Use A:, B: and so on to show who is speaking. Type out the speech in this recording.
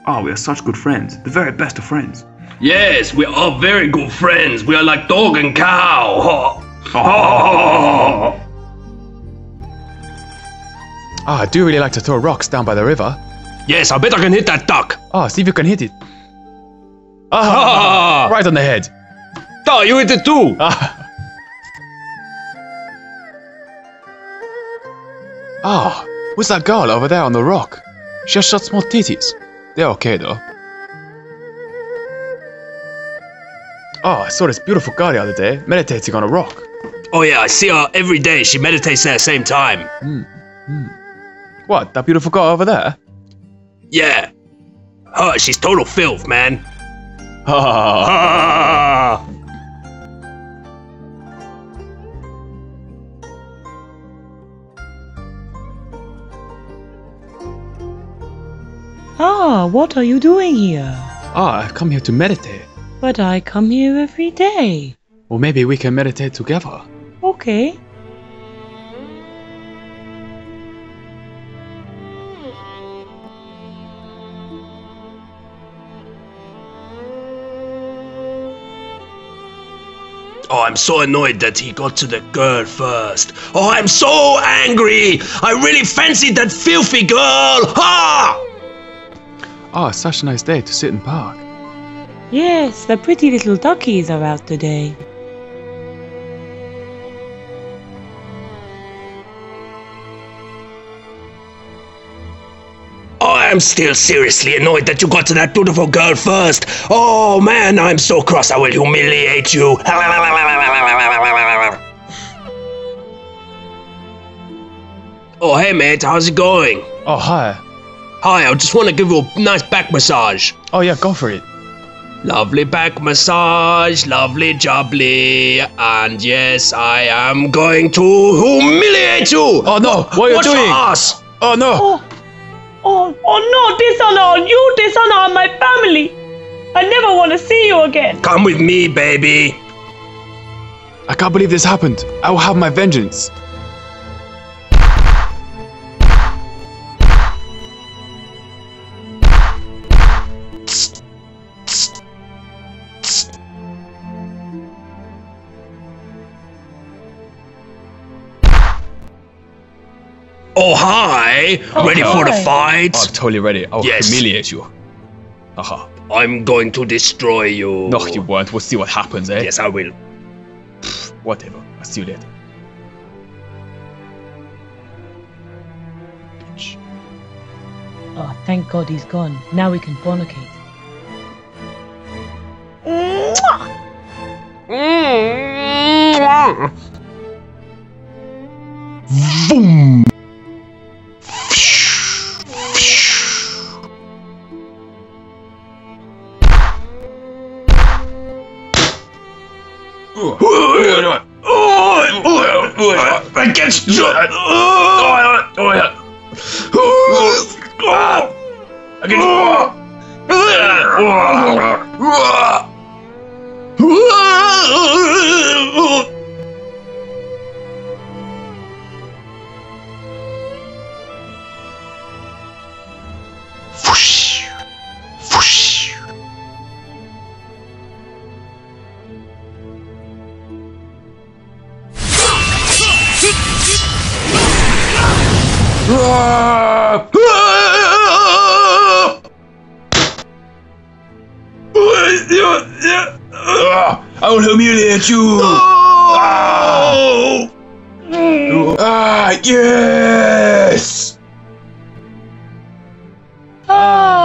A: Oh, we are such good friends. The very best of friends.
B: Yes, we are very good friends. We are like dog and cow.
C: I do really like to throw rocks down by the river.
B: Yes, I bet I can hit that duck.
C: Oh, see if you can hit it. Ah, right on the head.
B: Oh, you hit it too.
C: Ah, who's that girl over there on the rock? She has such small titties. They're okay though. Oh, I saw this beautiful girl the other day, meditating on a rock.
B: Oh yeah, I see her every day. She meditates at the same time.
C: What, that beautiful girl over there?
B: Yeah. Her, she's total filth, man.
D: Ah, what are you doing here?
C: Ah, I've come here to meditate.
D: But I come here every day.
C: Well, maybe we can meditate together.
D: Okay.
B: Oh, I'm so annoyed that he got to the girl first. Oh, I'm so angry. I really fancied that filthy girl. Ha!
C: Ah, such a nice day to sit and park.
D: Yes, the pretty little duckies are out today.
B: Oh, I'm still seriously annoyed that you got to that beautiful girl first. Oh man, I'm so cross. I will humiliate you. Oh, hey mate, how's it going?
C: Oh, hi.
B: Hi, I just want to give you a nice back massage.
C: Oh yeah, go for it.
B: Lovely back massage, lovely jubbly, and yes, I am going to humiliate you!
C: Oh no, what are you
B: Watch
C: doing?
B: Your ass!
C: Oh no!
D: Oh no, dishonor! You dishonor my family! I never want to see you again!
B: Come with me, baby!
C: I can't believe this happened. I will have my vengeance.
B: Oh, hi! Ready for the fight?
C: Oh, I'm totally ready. I'll humiliate you. Haha.
B: I'm going to destroy you.
C: No, you won't. We'll see what happens, eh?
B: Yes, I will.
C: Whatever. I'll see you later. Bitch.
D: Oh, thank God he's gone. Now we can fornicate.
C: Boom!
B: Against you!
C: I will humiliate you! Yes!
D: Ah!